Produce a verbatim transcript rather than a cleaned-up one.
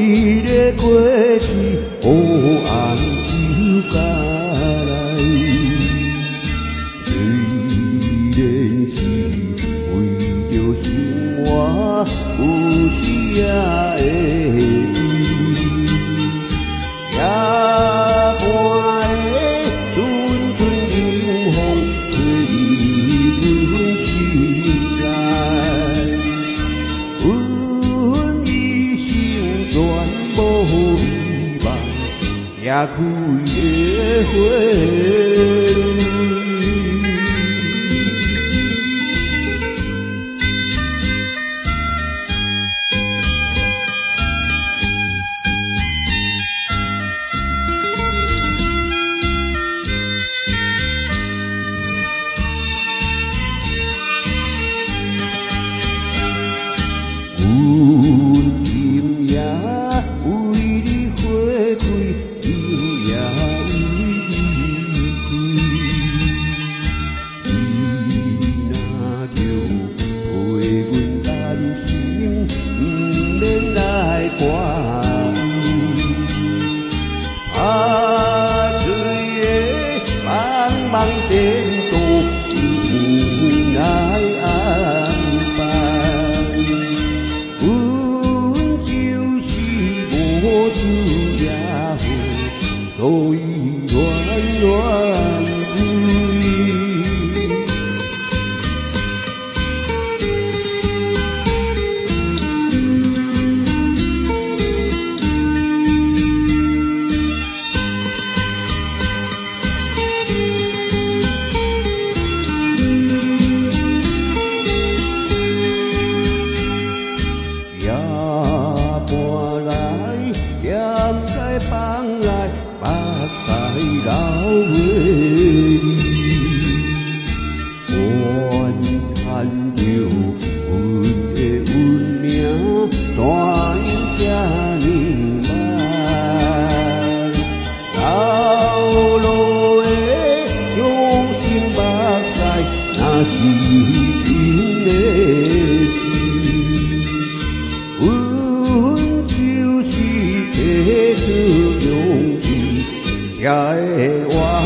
一个过去，黑红酒家来。虽然是为着生活有时也会夜半的阵阵冷风吹入心内，阮一生全无遗忘，夜开的花。阮今夜为你花开，今夜为你开。你若就陪阮单身，不免来看。打水的茫茫前途，无奈安排。阮就是无主也好，所以恋恋归。夜半来，咸菜放来，目屎流月。愿牵着阮的运命，带这呢慢。流落的伤心目屎，若是真的阮就是提出勇气，才会活。